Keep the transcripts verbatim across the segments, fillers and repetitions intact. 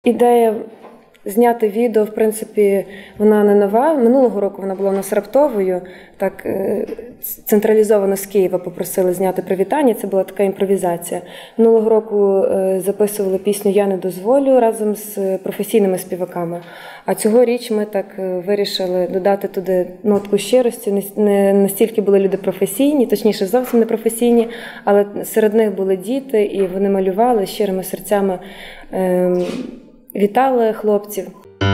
Ідея зняти відео, в принципі, вона не нова. Минулого року вона була у нас раптовою. Так, централізовано з Києва попросили зняти привітання. Це була така імпровізація. Минулого року записували пісню «Я не дозволю» разом з професійними співаками. А цьогоріч ми так вирішили додати туди нотку щирості. Не настільки були люди професійні, точніше, зовсім не професійні, але серед них були діти, і вони малювали щирими серцями, вітали хлопців.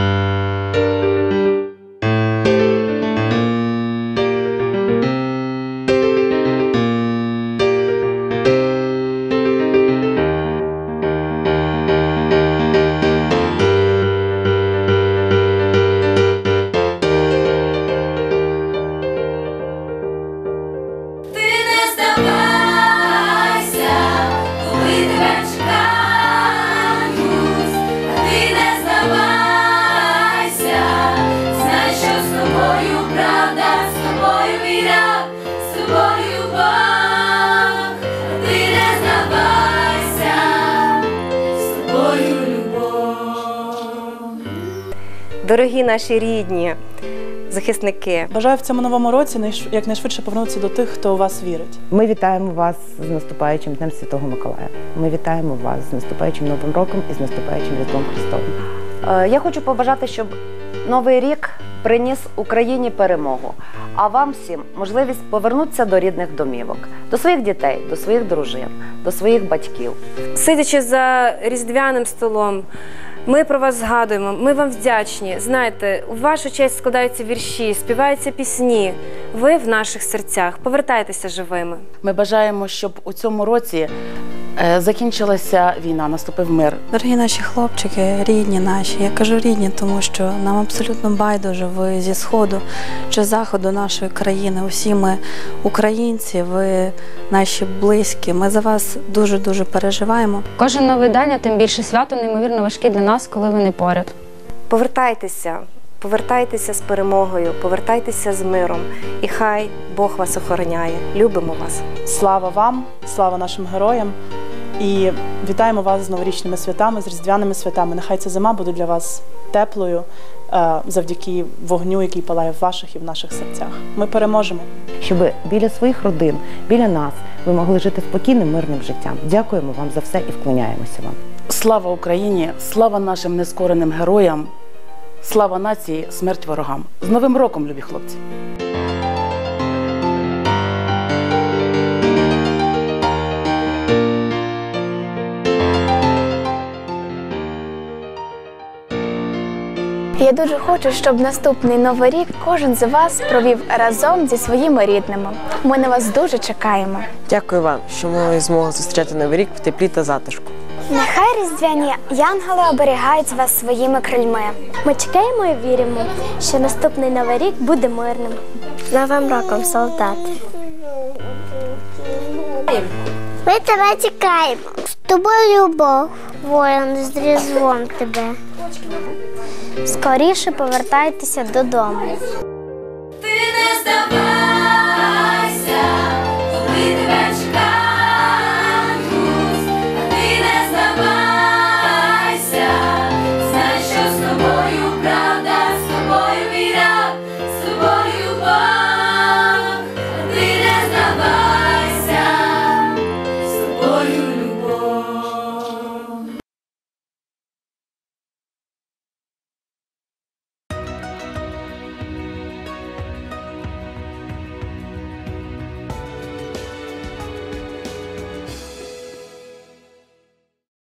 Дорогі наші рідні захисники, бажаю в цьому новому році якнайшвидше повернутися до тих, хто у вас вірить. Ми вітаємо вас з наступаючим Днем Святого Миколая. Ми вітаємо вас з наступаючим Новим роком і з наступаючим Різдвом Христовим. Я хочу побажати, щоб Новий рік приніс Україні перемогу, а вам всім можливість повернутися до рідних домівок, до своїх дітей, до своїх дружин, до своїх батьків. Сидячи за різдвяним столом, ми про вас згадуємо, ми вам вдячні. Знаєте, у вашу честь складаються вірші, співаються пісні. Ви в наших серцях. Повертайтеся живими. Ми бажаємо, щоб у цьому році е, закінчилася війна, наступив мир. Дорогі наші хлопчики, рідні наші, я кажу рідні, тому що нам абсолютно байдуже, ви зі сходу чи заходу нашої країни. Усі ми українці, ви наші близькі. Ми за вас дуже-дуже переживаємо. Кожен новий день, а тим більше свято, неймовірно важке для нас, коли ви не поряд. Повертайтеся, повертайтеся з перемогою, повертайтеся з миром. І хай Бог вас охороняє. Любимо вас. Слава вам, слава нашим героям. І вітаємо вас з новорічними святами, з різдвяними святами. Нехай ця зима буде для вас теплою, завдяки вогню, який палає в ваших і в наших серцях. Ми переможемо. Щоб біля своїх родин, біля нас, ви могли жити спокійним, мирним життям. Дякуємо вам за все і вклоняємося вам. Слава Україні, слава нашим нескореним героям, слава нації, смерть ворогам. З Новим роком, любі хлопці! Я дуже хочу, щоб наступний Новий рік кожен з вас провів разом зі своїми рідними. Ми на вас дуже чекаємо. Дякую вам, що ми змогли зустрічати Новий рік в теплі та затишку. Нехай різдвяні янголи оберігають вас своїми крильми. Ми чекаємо і віримо, що наступний Новий рік буде мирним. З Новим роком, солдати! Ми тебе чекаємо. З тобою любов, воїн, з Різдвом тебе. Скоріше повертайтеся додому.